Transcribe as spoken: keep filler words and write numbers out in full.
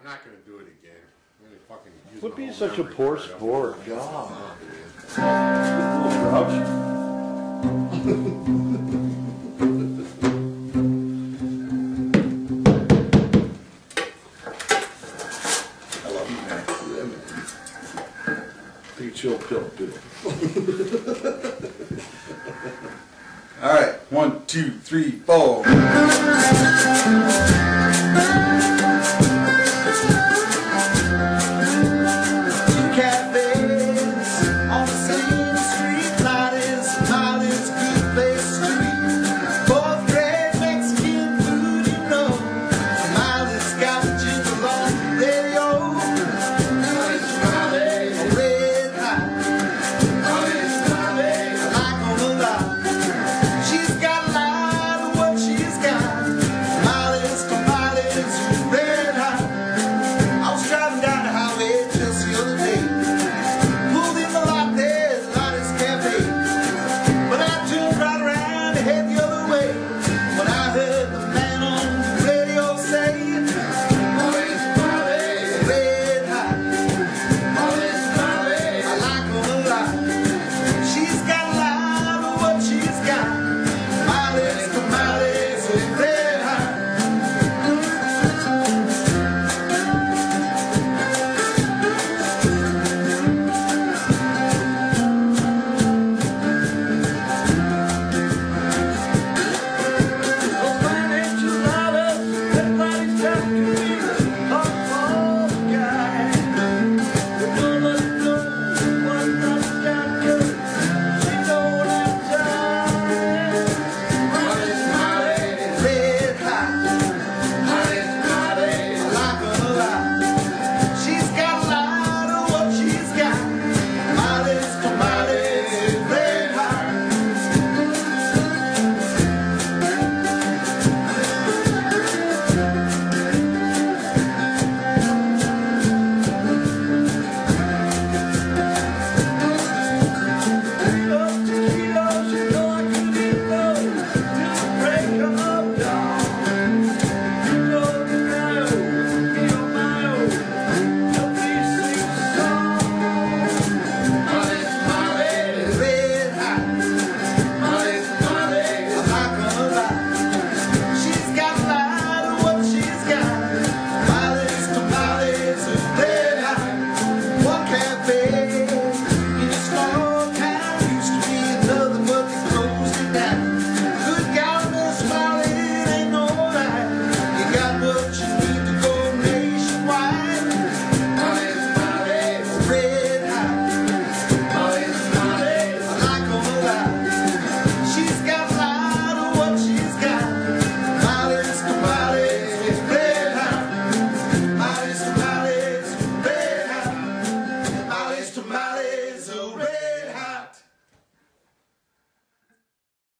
not gonna do it again. I'm gonna fucking use Would my be whole such a memory poor card up. sport, God. Little grouch. I love you, man. Take a chill pill, dude. All right, one, two, three, four.